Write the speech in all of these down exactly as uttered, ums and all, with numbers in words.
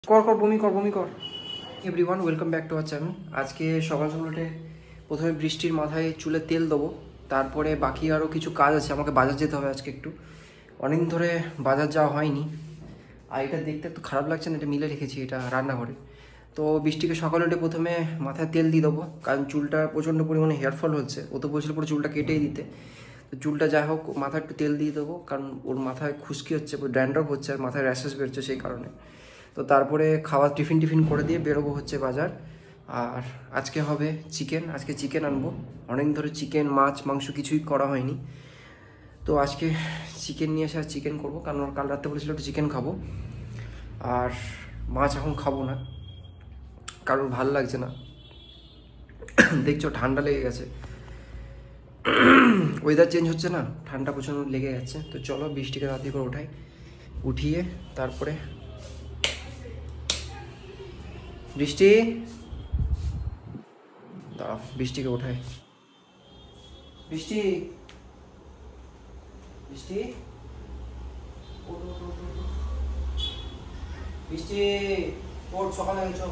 কর কর বমি কর বমি কর everyone welcome back to our channel. আজকে সকাল সকাল উঠে প্রথমে বৃষ্টির মাথায় চুলে তেল দেবো, তারপরে বাকি আরও কিছু কাজ আছে, আমাকে বাজার যেতে হবে আজকে একটু। অনেক ধরে বাজার যাওয়া হয়নি, আর এটা দেখতে একটু খারাপ লাগছে না, এটা মিলে রেখেছি এটা রান্নাঘরে। তো বৃষ্টিকে সকালে উঠে প্রথমে মাথায় তেল দিয়ে দেবো, কারণ চুলটা প্রচণ্ড পরিমাণে হেয়ারফল হচ্ছে। ও তো বলছিল পুরো চুলটা কেটেই দিতে, তো চুলটা যাই হোক মাথায় একটু তেল দিয়ে দেবো, কারণ ওর মাথায় খুশকি হচ্ছে, ড্যান্ড্রফ হচ্ছে আর মাথায় র্যাশেস বেরোচ্ছে সেই কারণে। তো তারপরে খাওয়া টিফিন টিফিন করে দিয়ে বেরোবো হচ্ছে বাজার। আর আজকে হবে চিকেন, আজকে চিকেন আনবো। অনেক ধরে চিকেন মাছ মাংস কিছুই করা হয়নি, তো আজকে চিকেন নিয়ে এসে আর চিকেন করবো, কারণ কাল রাত্রে বলেছিল একটু চিকেন খাবো। আর মাছ এখন খাবো না, কারণ ভাল লাগছে না, দেখছো ঠান্ডা লেগে গেছে, ওয়েদার চেঞ্জ হচ্ছে না, ঠান্ডা প্রচণ্ড লেগে যাচ্ছে। তো চলো বৃষ্টিকে রাতে করে উঠাই, উঠিয়ে তারপরে বৃষ্টি দাঁড়াও, বৃষ্টিকে ওঠাই। বৃষ্টি বৃষ্টি বৃষ্টি ওঠ, সকালে গেছো।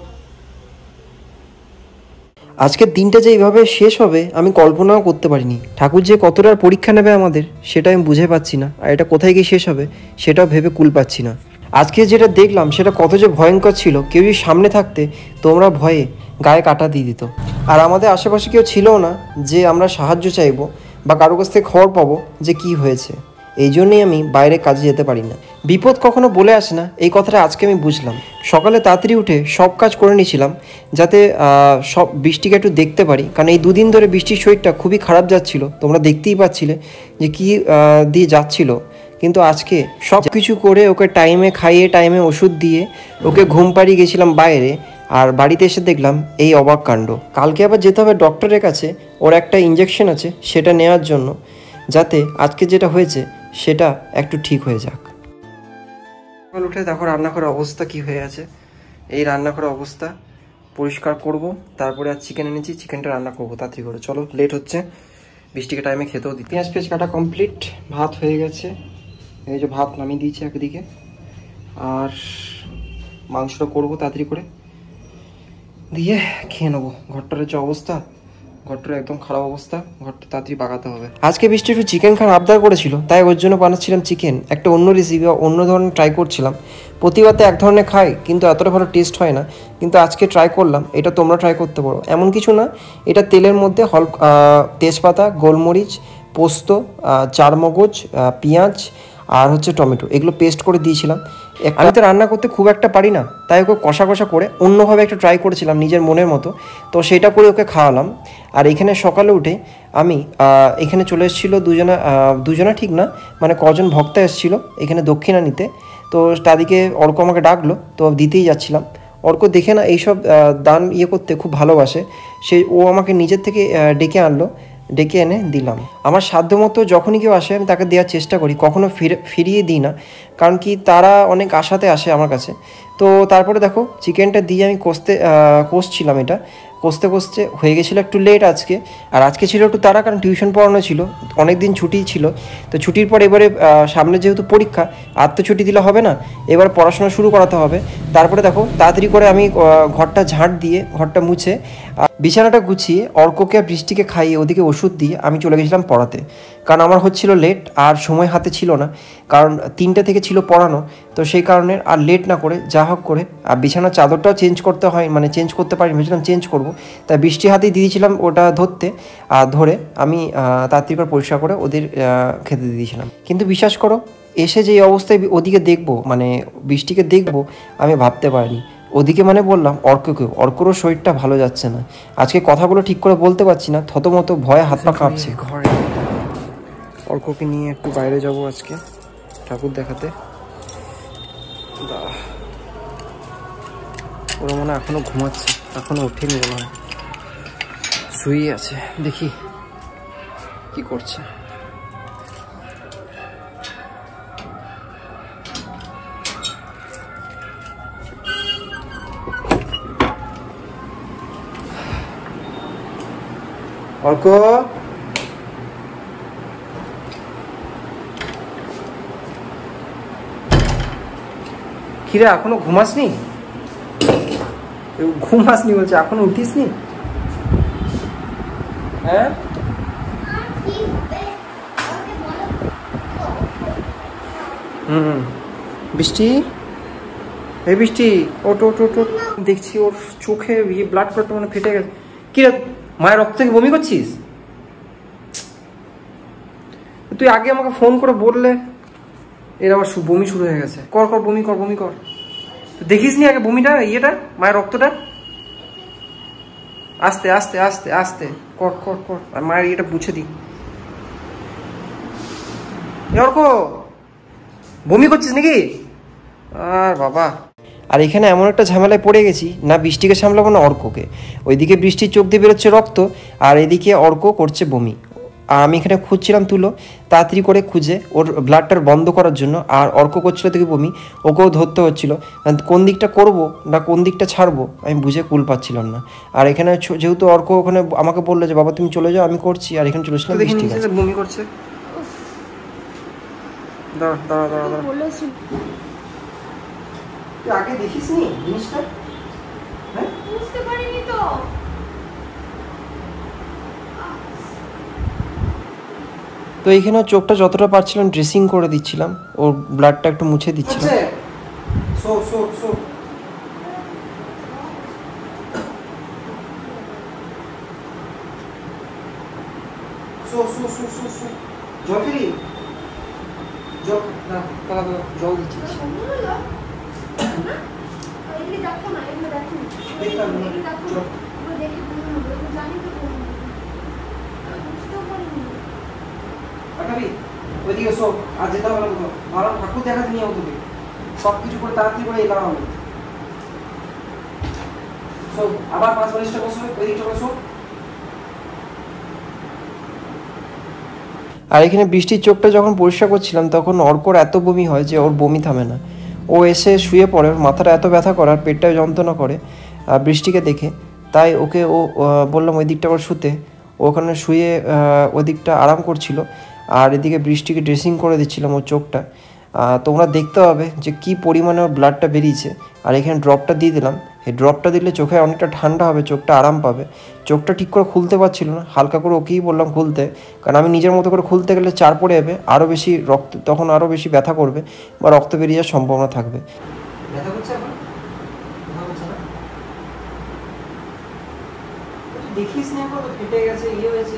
আজকের দিনটা যে এইভাবে শেষ হবে আমি কল্পনাও করতে পারিনি। ঠাকুর যে কতটা পরীক্ষা নেবে আমাদের সেটা আমি বুঝে পাচ্ছি না, আর এটা কোথায় গিয়ে শেষ হবে সেটাও ভেবে কুল পাচ্ছি না। আজকে যেটা দেখলাম সেটা কত যে ভয়ঙ্কর ছিল, কেউ যদি সামনে থাকতে তোমরা ভয়ে গায়ে কাটা দিয়ে দিত। আর আমাদের আশেপাশে কেউ ছিলও না যে আমরা সাহায্য চাইবো বা কারো কাছ থেকে খবর পাবো যে কি হয়েছে। এই জন্যই আমি বাইরে কাজে যেতে পারি না। বিপদ কখনো বলে আসে না, এই কথাটা আজকে আমি বুঝলাম। সকালে তাড়াতাড়ি উঠে সব কাজ করে নিয়েছিলাম যাতে সব বৃষ্টিকে একটু দেখতে পারি, কারণ এই দুদিন ধরে বৃষ্টির শরীরটা খুবই খারাপ যাচ্ছিল, তোমরা দেখতেই পাচ্ছিলে যে কী দিয়ে যাচ্ছিল। কিন্তু আজকে সব কিছু করে ওকে টাইমে খাইয়ে টাইমে ওষুধ দিয়ে ওকে ঘুম পাড়িয়ে গেছিলাম বাইরে, আর বাড়িতে এসে দেখলাম এই অবাক কাণ্ড। কালকে আবার যেতে হবে ডক্টরের কাছে, ওর একটা ইঞ্জেকশন আছে সেটা নেওয়ার জন্য, যাতে আজকে যেটা হয়েছে সেটা একটু ঠিক হয়ে যাক। সকাল উঠে দেখো রান্নাঘরের অবস্থা কি হয়ে আছে। এই রান্নাঘরের অবস্থা পরিষ্কার করব, তারপরে আর চিকেন এনেছি, চিকেনটা রান্না করবো তাড়াতাড়ি করে। চলো লেট হচ্ছে, বৃষ্টিকে টাইমে খেতেও দিই। পেঁয়াজ পেঁয়াজ কাটা কমপ্লিট, ভাত হয়ে গেছে, এই যে ভাত নামিয়ে দিয়েছি একদিকে, আর মাংসটা করবো তাড়াতাড়ি করে দিয়ে খেয়ে নেবো। ঘরটার যে অবস্থা, ঘরটার একদম খারাপ অবস্থা, ঘরটা তাড়াতাড়ি বাগাতে হবে। আজকে বৃষ্টি একটু চিকেন খান আবদার করেছিল, তাই ওর জন্য বানাচ্ছিলাম চিকেন, একটা অন্য রেসিপি, অন্য ধরনের ট্রাই করছিলাম। প্রতিবারতে এক ধরনের খাই কিন্তু এতটা ভালো টেস্ট হয় না, কিন্তু আজকে ট্রাই করলাম, এটা তোমরা ট্রাই করতে পারো। এমন কিছু না, এটা তেলের মধ্যে হল তেজপাতা, গোলমরিচ, পোস্ত, চারমগজ, পেঁয়াজ আর হচ্ছে টমেটো, এগুলো পেস্ট করে দিয়েছিলাম। আমি তো রান্না করতে খুব একটা পারি না, তাই ওকে কষা কষা করে অন্যভাবে একটা ট্রাই করেছিলাম নিজের মনের মতো, তো সেটা করে ওকে খাওয়ালাম। আর এখানে সকালে উঠে আমি এখানে চলে এসেছিলো দুজনা, দুজনা ঠিক না মানে কজন ভক্ত এসেছিলো এখানে দক্ষিণা নিতে, তো তাদেরকে অর্ক আমাকে ডাকলো, তো দিতেই যাচ্ছিলাম। অর্ক দেখে না এইসব দান ইয়ে করতে খুব ভালোবাসে, সে ও আমাকে নিজের থেকে ডেকে আনলো, ডেকে এনে দিলাম। আমার সাধ্যমতো যখনই কেউ আসে আমি তাকে দেওয়ার চেষ্টা করি, কখনো ফিরে ফিরিয়ে দিই না, কারণ কি তারা অনেক আশাতে আসে আমার কাছে। তো তারপরে দেখো চিকেনটা দিয়ে আমি কষতে কষছিলাম, এটা কষতে কষতে হয়ে গেছিলো একটু লেট আজকে। আর আজকে ছিল একটু তাড়া, কারণ টিউশন পড়ানো ছিল, অনেক দিন ছুটি ছিল। তো ছুটির পর এবারে সামনে যেহেতু পরীক্ষা, আর তো ছুটি দিলে হবে না, এবার পড়াশোনা শুরু করাতে হবে। তারপরে দেখো তাড়াতাড়ি করে আমি ঘরটা ঝাঁট দিয়ে ঘরটা মুছে বিছানাটা গুছিয়ে অর্ককে আর বৃষ্টিকে খাইয়ে ওদিকে ওষুধ দিয়ে আমি চলে গেছিলাম পড়াতে, কারণ আমার হচ্ছিল লেট আর সময় হাতে ছিল না, কারণ তিনটে থেকে ছিল পড়ানো। তো সেই কারণে আর লেট না করে যা হোক করে, আর বিছানার চাদরটাও চেঞ্জ করতে হয়, মানে চেঞ্জ করতে পারি ভেবেছিলাম চেঞ্জ করবো, তাই বৃষ্টি হাতেই দিয়েছিলাম ওটা ধরতে, আর ধরে আমি তাড়াতাড়ি করে পরিষ্কার করে ওদের খেতে দিয়ে দিয়েছিলাম। কিন্তু বিশ্বাস করো, এসে যে অবস্থায় ওদিকে দেখবো, মানে বৃষ্টিকে দেখবো, আমি ভাবতে পারিনি। ওদিকে মানে বললাম অর্ককেও, অর্করও শরীরটা ভালো যাচ্ছে না, আজকে কথাগুলো ঠিক করে বলতে পারছি না, থতমতো ভয়ে হাত পা কাঁপছে। ঘরে অর্ককে নিয়ে একটু বাইরে যাব আজকে ঠাকুর দেখাতে। ওরা মনে হয় এখনো ঘুমাচ্ছে, এখনো ওঠেনি মনে হয়, শুয়ে আছে, দেখি কি করছে। অর্ক কিরে এখনো ঘুমাসনি? ঘুমাসনি বলছে, এখনো উঠিসনি? হ্যাঁ হুম বৃষ্টি, এই বৃষ্টি ওট ওট ওট ওট। দেখছি ওর চোখে ইয়ে ব্লাড ক্লট মানে ফেটে গেছে। কি রে মায়ের রক্ত থেকে বমি করছিস? তুই আগে আমাকে ফোন করে বললে। এর আবার বমি শুরু হয়ে গেছে। কর কর বমি কর, বমি কর। দেখিস নি আগে বমিটা, ইয়েটা মায়ের রক্তটা? আস্তে আস্তে আস্তে আস্তে কর কর কর, আর মায়ের ইয়েটা মুছে দি। অর্ক বমি করছিস নাকি? আর বাবা, আর এখানে এমন একটা ঝামেলায় পড়ে গেছি, না বৃষ্টিকে সামলাবো না অর্ককে। ওইদিকে বৃষ্টির চোখ দিয়ে বেরোচ্ছে রক্ত, আর এদিকে অর্ক করছে বমি। আর আমি এখানে খুঁজছিলাম তুলো, তাড়াতাড়ি করে খুঁজে ওর ব্লাডটার বন্ধ করার জন্য। আর অর্ক করছিল থেকে বমি, ওকেও ধরতে হচ্ছিল। কোন দিকটা করব না কোন দিকটা ছাড়বো আমি বুঝে কুল পাচ্ছিলাম না। আর এখানে যেহেতু অর্ক ওখানে আমাকে বললো যে বাবা তুমি চলে যাও, আমি করছি। আর এখানে চলে এসেছিলাম, বৃষ্টি বমি করছে। দাঁড়া দাঁড়া দাঁড়া দাঁড়া, তুই আগে দেখিসনি জিনিসটা? হ্যাঁ বুঝতে পারিনি তো। তো এইখানে চোখটা যতটা পারছিলাম ড্রেসিং করে দিচ্ছিলাম, ওর ব্লাডটা একটু মুছে দিচ্ছিলাম। সো সো সো সো সো সো সো সো জল খেলি, জল না তারা জল দিচ্ছি। দেখলাম ওইদিকে সব আর যেতে হবে না কোথাও, ভালো ঠাকুর দেখাতে নিয়ে তোকে সব কিছু করে তাড়াতাড়ি করে এলাম আমি। সব আবার পাঁচ মিনিটটা বসো, ওইদিকটা বসো। আর এখানে বৃষ্টির চোখটা যখন পরিষ্কার করছিলাম তখন অর্কর এত বমি হয় যে ওর বমি থামে না। ও এসে শুয়ে পড়ে, ওর মাথাটা এত ব্যথা করার পেটটাও যন্ত্রণা করে বৃষ্টিকে দেখে। তাই ওকে ও বললাম ওই দিকটা আবার শুতে, ওখানে শুয়ে ওই দিকটা আরাম করছিল। আর এদিকে বৃষ্টিকে ড্রেসিং করে দিচ্ছিলাম ওর চোখটা। তোমরা দেখতে হবে যে কি পরিমাণে ওর ব্লাডটা বেরিয়েছে। আর এখানে ড্রপটা দিয়ে দিলাম, এই ড্রপটা দিলে চোখে অনেকটা ঠান্ডা হবে, চোখটা আরাম পাবে। চোখটা ঠিক করে খুলতে পারছিল না, হালকা করে ওকেই বললাম খুলতে, কারণ আমি নিজের মতো করে খুলতে গেলে চার পড়ে যাবে, আরও বেশি রক্ত, তখন আরও বেশি ব্যথা করবে বা রক্ত বেরিয়ে যাওয়ার সম্ভাবনা থাকবে। ব্যথা করছে এখন? দেখিস না এখন ফেটে গেছে, ইয়ে হয়েছে।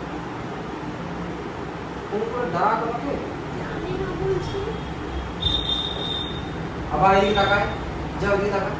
আবার এদিকে তাকায়, যাও এদিকে তাকায়।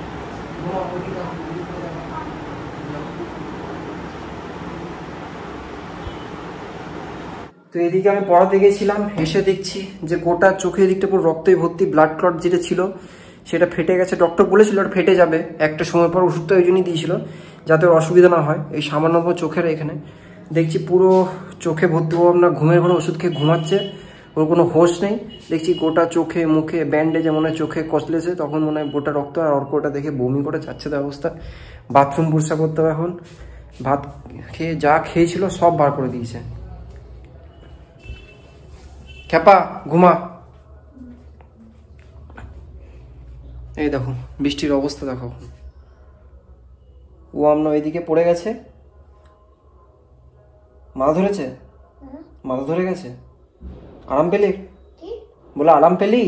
তো এদিকে আমি পড়াতে গেছিলাম, এসে দেখছি যে গোটা চোখের দিকটা পুরো রক্তে ভর্তি, ব্লাড ক্লট যেটা ছিল সেটা ফেটে গেছে। ডক্টর বলেছিল ওটা ফেটে যাবে একটা সময় পর, ওষুধটা ওই জন্যই দিয়েছিল যাতে ওর অসুবিধা না হয়। এই সামান্য চোখের এখানে দেখছি পুরো চোখে ভর্তি, ও আপনার ঘুমের ঘরে ওষুধ খেয়ে ঘুমাচ্ছে, ওর কোনো হোশ নেই। দেখছি গোটা চোখে মুখে ব্যান্ডেজে মনে হয় চোখে কচলেছে, তখন মনে হয় গোটা রক্ত। আর অর্ক ওটা দেখে বমি করে যাচ্ছে তো অবস্থা। বাথরুম পরিষ্কার করতে হবে এখন, ভাত খেয়ে যা খেয়েছিল সব বার করে দিয়েছে। খেপা ঘুমা। এই দেখো বৃষ্টির অবস্থা দেখো, ও আমরা ওইদিকে পড়ে গেছে, মাথা ধরেছে, মাথা ধরে গেছে। আরাম পেলি? বলে আরাম পেলি?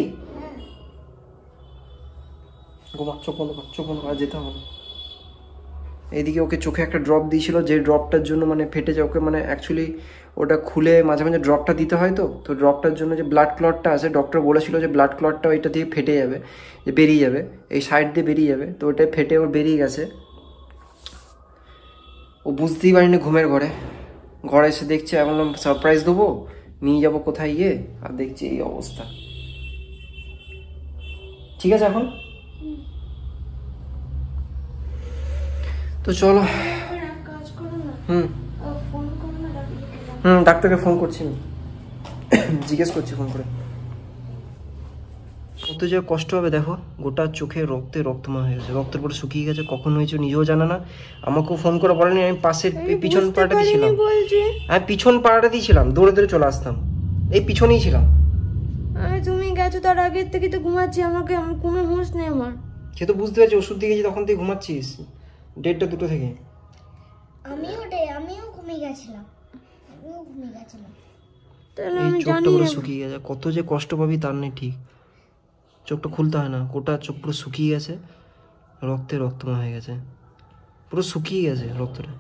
ঘুমা, চোখ বন্ধ কর, চোখ বন্ধ কর, যেতে হবে না। এইদিকে ওকে চোখে একটা ড্রপ দিয়েছিল, যে ড্রপটার জন্য মানে ফেটে যায় ওকে, মানে অ্যাকচুয়ালি ওটা খুলে মাঝে মাঝে ড্রপটা দিতে হয়। তো তো ড্রপটার জন্য যে ব্লাড ক্লটটা আছে, ডক্টর বলেছিল যে ব্লাড ক্লটটা ওইটা দিয়ে ফেটে যাবে, যে বেরিয়ে যাবে, এই সাইড দিয়ে বেরিয়ে যাবে। তো ওটাই ফেটে ওর বেরিয়ে গেছে। ও বুঝতেই পারিনি ঘুমের ঘরে, ঘরে এসে দেখছে, এমন সারপ্রাইজ দেবো, নিয়ে যাবো কোথায় গিয়ে, আর দেখছি এই অবস্থা। ঠিক আছে এখন তো চলো। হুম হুম ডাক্তারকে ফোন করছি, জিজ্ঞেস করছি ফোন করে। কত যে কষ্ট হবে দেখো, গোটা চোখে রক্তে রক্তময় হয়ে গেছে, রক্তের পরে শুকিয়ে গেছে। কখন হয়েছে নিজেও জানে না, আমাকেও ফোন করে বলেনি। আমি পাশের পিছন পাড়াটা দিয়েছিলাম, আমি পিছন পাড়াটা দিয়েছিলাম, দৌড়ে দৌড়ে চলে আসতাম, এই পিছনেই ছিলাম। তুমি গেছো তার আগের থেকে তো ঘুমাচ্ছি, আমাকে আমার কোনো হুঁশ নেই আমার। সে তো বুঝতে পারছি ওষুধ দিয়ে গেছি তখন তুই ঘুমাচ্ছিস দেড়টা দুটো থেকে। আমিও ওটাই আমিও ঘুমিয়ে গেছিলাম আমিও ঘুমিয়ে গেছিলাম তাহলে এই আমি চোখটা জানি পুরো না। শুকিয়ে গেছে, কত যে কষ্ট পাবি তার নেই ঠিক। চোখটা খুলতে হয় না, গোটা চোখ পুরো শুকিয়ে গেছে, রক্তে রক্তময় হয়ে গেছে, পুরো শুকিয়ে গেছে রক্তটা।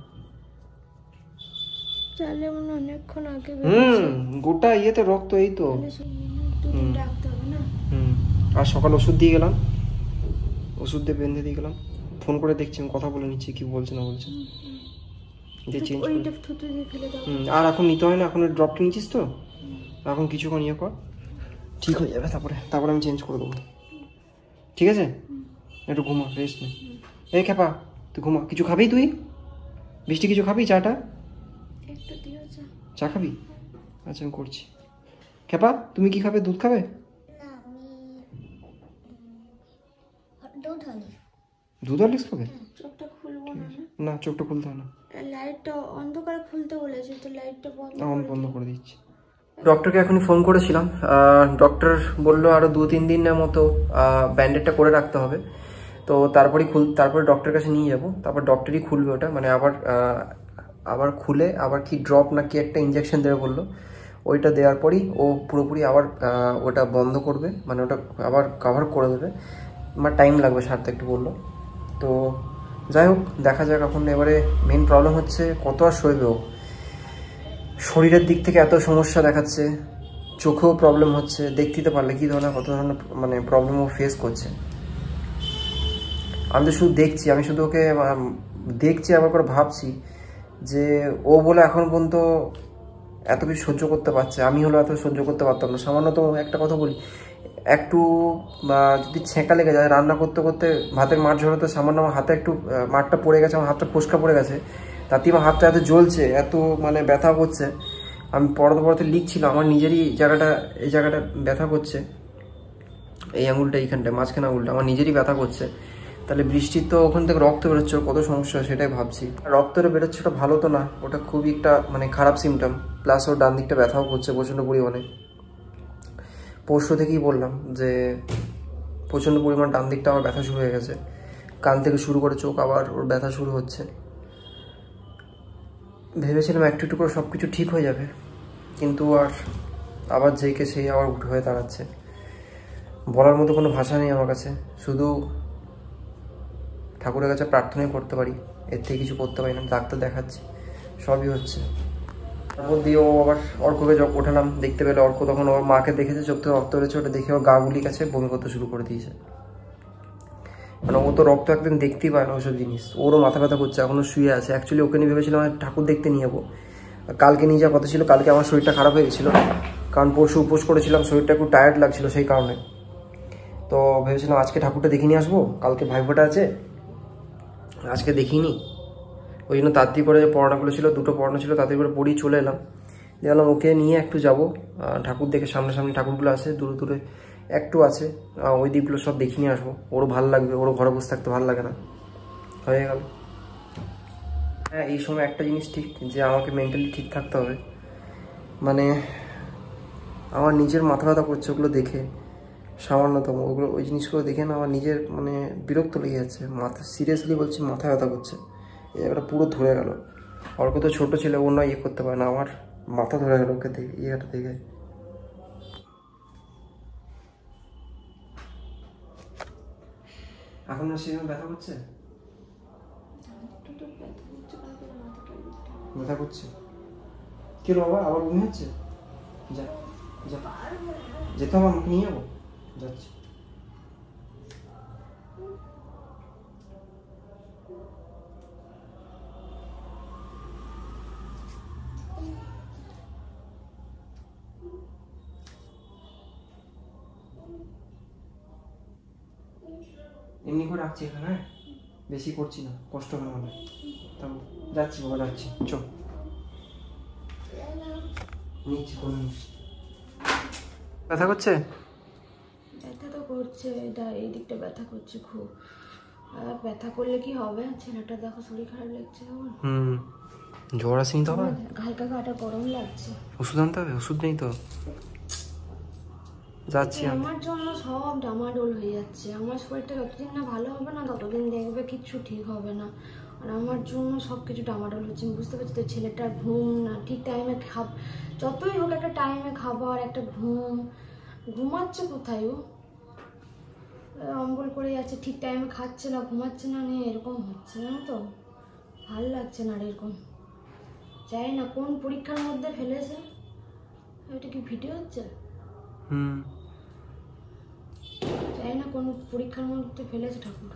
তাহলে মনে অনেকক্ষণ আগে হুম গোটা ইয়েতে রক্ত, এই তো। দুদিন রাখতে হবে না। হুম আর সকাল ওষুধ দিয়ে গেলাম, ওষুধ দিয়ে বেঁধে দিয়ে গেলাম, ফোন করে দেখছি আমি, কথা বলে নিচ্ছি কি বলছে না বলছে, দিয়ে চেঞ্জ করে। ওইটা থুতু দিয়ে ফেলে দাও। হুম আর এখন নিতে হয় না, এখন ড্রপটা নিচ্ছিস তো, এখন কিছুক্ষণ ইয়ে কর, ঠিক হয়ে যাবে, তারপরে তারপরে আমি চেঞ্জ করে দেবো, ঠিক আছে? একটু ঘুমা, রেস্ট নে। এই খেপা তুই ঘুমা, কিছু খাবি তুই? বৃষ্টি কিছু খাবি? চাটা একটু দিও চা। চা খাবি? আচ্ছা আমি করছি। খেপা তুমি কি খাবে, দুধ খাবে? না আমি দুধ হলি দুধ হরলিক্স খাবে? চোখটা খুলবো না না চোখটা খুলতে হয় না, লাইটটা অন্ধকারে খুলতে বলেছে তো লাইটটা বন্ধ এখন বন্ধ করে দিচ্ছি। ডক্টরকে এখনই ফোন করেছিলাম, ডক্টর বললো আরও দু তিন দিনের মতো ব্যান্ডেডটা করে রাখতে হবে, তো তারপরেই খুল তারপরে ডক্টরের কাছে নিয়ে যাব, তারপর ডক্টরই খুলবে ওটা, মানে আবার আবার খুলে আবার কি ড্রপ না কি একটা ইঞ্জেকশন দেবে বললো, ওইটা দেওয়ার পরই ও পুরোপুরি আবার ওটা বন্ধ করবে, মানে ওটা আবার কভার করে দেবে, আমার টাইম লাগবে সারতে একটু বললো। তো যাই হোক দেখা যাক। এখন এবারে মেন প্রবলেম হচ্ছে কত আর সইবে ও, শরীরের দিক থেকে এত সমস্যা দেখাচ্ছে, চোখেও প্রবলেম হচ্ছে, দেখতে পারলে কী ধরনের কত ধরনের মানে প্রবলেম ও ফেস করছে। আমি তো শুধু দেখছি, আমি শুধু ওকে দেখছি, আবার করে ভাবছি যে ও বলে এখন পর্যন্ত এত কিছু সহ্য করতে পারছে, আমি হলো এত সহ্য করতে পারতাম না। সামান্যতম একটা কথা বলি, একটু যদি ছেঁকা লেগে যায়, রান্না করতে করতে ভাতের মাঠ ঝরাতে সামান্য আমার হাতে একটু মাঠটা পড়ে গেছে, আমার হাতটা ফোসকা পড়ে গেছে, তাতে আমার হাতটা এত জ্বলছে, এত মানে ব্যথা করছে, আমি পড়াতে পড়াতে লিখছিলাম, আমার নিজেরই জায়গাটা এই জায়গাটা ব্যথা করছে, এই আঙুলটা এইখানটায় মাঝখানে আঙুলটা আমার নিজেরই ব্যথা করছে। তাহলে বৃষ্টির তো ওখান থেকে রক্ত বেরোচ্ছে, কত সমস্যা সেটাই ভাবছি। রক্তটা বেরোচ্ছে ওটা ভালো তো না, ওটা খুবই একটা মানে খারাপ সিমটম, প্লাস ওর ডান দিকটা ব্যথাও করছে প্রচণ্ড পরিমাণে। পরশু থেকেই বললাম যে প্রচণ্ড পরিমাণ ডান দিকটা আমার ব্যথা শুরু হয়ে গেছে, কান থেকে শুরু করে চোখ আবার ওর ব্যথা শুরু হচ্ছে। ভেবেছিলাম একটু একটু করে সব কিছু ঠিক হয়ে যাবে, কিন্তু আর আবার যেইকে সেই আবার উঠে হয়ে দাঁড়াচ্ছে। বলার মতো কোনো ভাষা নেই আমার কাছে, শুধু ঠাকুরের কাছে প্রার্থনাই করতে পারি, এর থেকে কিছু করতে পারি না। ডাক্তার দেখাচ্ছি, সবই হচ্ছে। তারপর দিয়ে ও আবার অর্ককে যখন ওঠালাম, দেখতে পেলে অর্ক তখন ওর মাকে দেখেছে, চোখ থেকে রক্ত বেরোচ্ছে, ওটা দেখে ওর গা গুলি কাছে বমি করতে শুরু করে দিয়েছে। মানে ও তো রক্ত একদিন দেখতেই পায় না ওইসব জিনিস, ওরও মাথা ব্যথা করছে, এখনও শুয়ে আছে। অ্যাকচুয়ালি ওকে নিয়ে ভেবেছিলাম আমি ঠাকুর দেখতে নিয়ে যাবো, কালকে নিয়ে যাওয়ার কথা ছিল, কালকে আমার শরীরটা খারাপ হয়ে গেছিলো, কারণ পরশু উপোস করেছিলাম, শরীরটা একটু টায়ার্ড লাগছিল সেই কারণে। তো ভেবেছিলাম আজকে ঠাকুরটা দেখে নিয়ে আসবো, কালকে ভাইফোঁটা আছে, আজকে দেখিনি, ওই জন্য তাড়াতাড়ি করে যে পড়ানোগুলো ছিল, দুটো পড়ানো ছিল, তাড়াতাড়ি করে পড়িয়ে চলে এলাম। দেখলাম ওকে নিয়ে একটু যাব ঠাকুর দেখে, সামনাসামনি ঠাকুরগুলো আছে, দূরে দূরে একটু আছে, ওই দিকগুলো সব দেখিয়ে নিয়ে আসবো, ওরও ভালো লাগবে, ওরও ঘরে বসে থাকতে ভালো লাগে না, হয়ে গেল। হ্যাঁ এই সময় একটা জিনিস ঠিক, যে আমাকে মেন্টালি ঠিক থাকতে হবে, মানে আমার নিজের মাথা ব্যথা করছে ওগুলো দেখে, সামান্যতম ওগুলো ওই জিনিসগুলো দেখে না আমার নিজের মানে বিরক্ত লেগে যাচ্ছে, মাথা সিরিয়াসলি বলছি মাথা ব্যথা করছে, এই জায়গাটা পুরো ধরে গেল। অর্ক তো ছোটো ছেলে, অন্য ইয়ে করতে পারে না, আমার মাথা ধরে গেল ওকে দেখে, ইয়েটা দেখে। এখন না সেরকম ব্যথা করছে, ব্যথা করছে কি রে বাবা, আবার বমি হচ্ছে? যা যা যেতে হবে, আমাকে নিয়ে যাবো, যাচ্ছি। এমনি করে রাখছি এখানে, বেশি করছি না, কষ্ট হবে আমাদের, তারপর যাচ্ছি বাবা, যাচ্ছি, চল নিচ্ছি করে নিচ্ছি। ব্যথা করছে? ব্যথা তো করছে, এটা এই দিকটা ব্যথা করছে খুব। আর ব্যথা করলে কি হবে, ছেলেটা দেখো শরীর খারাপ লাগছে আমার। হুম জ্বর আসেনি তো? আবার হালকা গাটা গরম লাগছে, ওষুধ আনতে হবে, ওষুধ নেই তো? যাচ্ছি এতে আমি। আমার জন্য সব ডামাডোল হয়ে যাচ্ছে। আমার শরীরটা যতদিন না ভালো হবে না ততদিন দেখবে কিচ্ছু ঠিক হবে না। আর আমার জন্য সব কিছু ডামাডোল হচ্ছে। আমি বুঝতে পারছি তো, ছেলেটার ঘুম না, ঠিক টাইমে খাব, যতই হোক একটা টাইমে খাবার, একটা ঘুম, ঘুমাচ্ছে কোথায় ও, অম্বল করে যাচ্ছে, ঠিক টাইমে খাচ্ছে না, ঘুমাচ্ছে না, নিয়ে এরকম হচ্ছে, জানো তো ভাল লাগছে না আর এরকম। জানি না কোন পরীক্ষার মধ্যে ফেলেছে। এটা কি ভিডিও হচ্ছে? হুম জানি না কোন পরীক্ষার মধ্যে ফেলেছে ঠাকুর।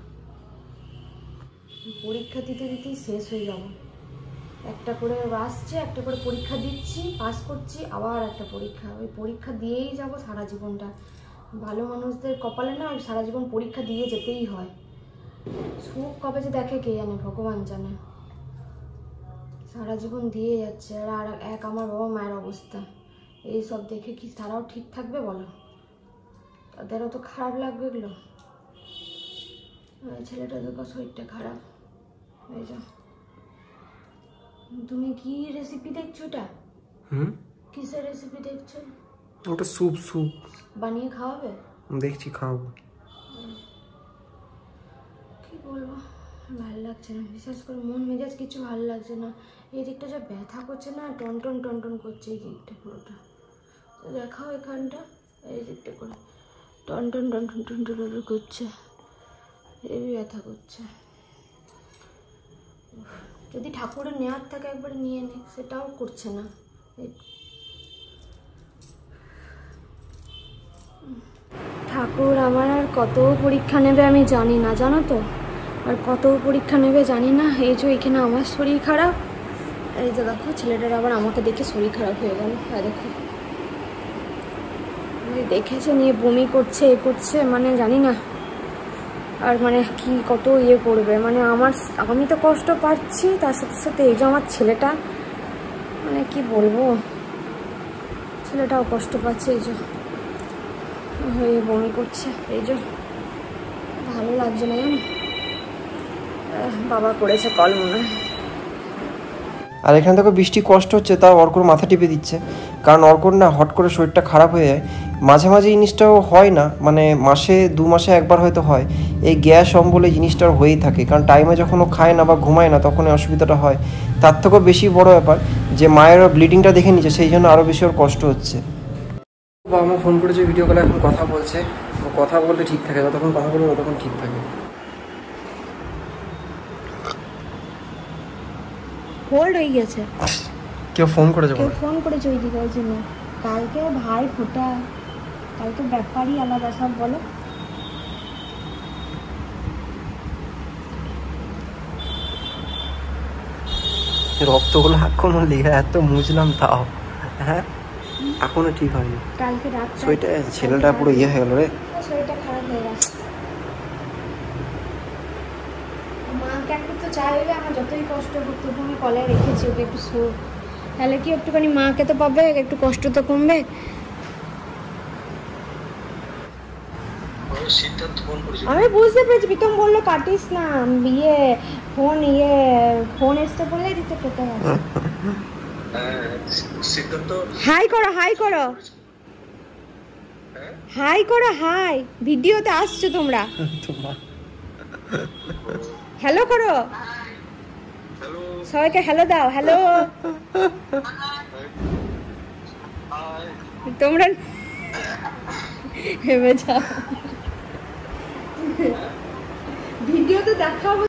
পরীক্ষা দিতে দিতেই শেষ হয়ে যাবো। একটা করে আসছে, একটা করে পরীক্ষা দিচ্ছি, পাস করছি, আবার একটা পরীক্ষা, ওই পরীক্ষা দিয়েই যাব সারা জীবনটা। ভালো মানুষদের কপালে না ওই সারা জীবন পরীক্ষা দিয়ে যেতেই হয়। সুখ কবে যে দেখে কে জানে, ভগবান জানে। সারা জীবন দিয়ে যাচ্ছে। আর আর এক আমার বাবা মায়ের অবস্থা, এই সব দেখে কি তারাও ঠিক থাকবে বলো? তাদেরও তো খারাপ লাগবে এগুলো। ছেলেটা দেখো শরীরটা খারাপ। এই যা, তুমি কি রেসিপি দেখছো? এটা হুম কিসের রেসিপি দেখছো? ওটা স্যুপ স্যুপ বানিয়ে খাওয়াবে? দেখছি, খাওয়াবো। কি বলবো, ভালো লাগছে না, বিশেষ করে মন মেজাজ কিছু ভালো লাগছে না। এই দিকটা যা ব্যথা করছে না, টন টন টন টন করছে এই দিকটা পুরোটা। দেখাও এখানটা, এই দিকটা করে টন টন টন টন টন টন টন করছে, এই ব্যথা করছে। যদি ঠাকুরের নেওয়ার থাকে একবার নিয়ে নে, সেটাও করছে না। ঠাকুর আমার আর কত পরীক্ষা নেবে আমি জানি না, জানো তো, আর কত পরীক্ষা নেবে জানি না। এই যে এখানে আমার শরীর খারাপ, এই যে দেখো ছেলেটার আবার আমাকে দেখে শরীর খারাপ হয়ে গেল। আর দেখো দেখেছে, নিয়ে বমি করছে, এ করছে, মানে জানি না আর মানে কি কত ইয়ে করবে। মানে আমার, আমি তো কষ্ট পাচ্ছি, তার সাথে সাথে এই যে আমার ছেলেটা, মানে কি বলবো, ছেলেটাও কষ্ট পাচ্ছে। এই যে হয়ে বমি করছে, এই যে ভালো লাগছে না জানো। বাবা করেছে কল মনে হয়। আর এখান থেকে বৃষ্টি কষ্ট হচ্ছে, তাও অর্কর মাথা টিপে দিচ্ছে, কারণ অর্কর না হট করে শরীরটা খারাপ হয়ে যায়। মাঝে মাঝে জিনিসটাও হয় না, মানে মাসে দু মাসে একবার হয়তো হয়। এই গ্যাস অম্বল এই জিনিসটার হয়েই থাকে, কারণ টাইমে যখন ও খায় না বা ঘুমায় না তখন এই অসুবিধাটা হয়। তার থেকেও বেশি বড় ব্যাপার যে মায়েরও ব্লিডিংটা দেখে নিচ্ছে, সেই জন্য আরও বেশি ওর কষ্ট হচ্ছে। বাবা মা ফোন করেছে, ভিডিও কলে এখন কথা বলছে। ও কথা বললে ঠিক থাকে, যতক্ষণ কথা বলবে ততক্ষণ ঠিক থাকে। হোল্ড হয়ে গেছে, কেউ ফোন করেছে? কেউ ফোন করেছে ওই দিকে, ওই জন্য। কালকে ভাই ফোটা, কালকে ব্যাপারই আলাদা সব। বলো রক্তগুলো এখনো লেগে, এত মুছলাম তাও হ্যাঁ এখনো ঠিক হয়নি। কালকে রাত শরীরটা, ছেলেটা পুরো ইয়ে হয়ে গেল রে, শরীরটা খারাপ হয়ে গেছে। মাকে একটু তো চাই হলে আমার যতই কষ্ট করতে তুমি কলে রেখেছি ওকে একটু শোক, তাহলে কি একটুখানি মাকে তো পাবে, একটু কষ্ট তো কমবে। আমি বুঝতে পেরেছি, প্রীতম বললো কাটিস না, ইয়ে ফোন ইয়ে ফোন এসছে বলে দিতে পেতে হবে। হাই করো, হাই করো, হাই করো, হাই, ভিডিওতে আসছো তোমরা, হ্যালো করো, সবাইকে হ্যালো দাও, হ্যালো। তোমরা হেবে যাও, ভিডিওতে দেখাবো।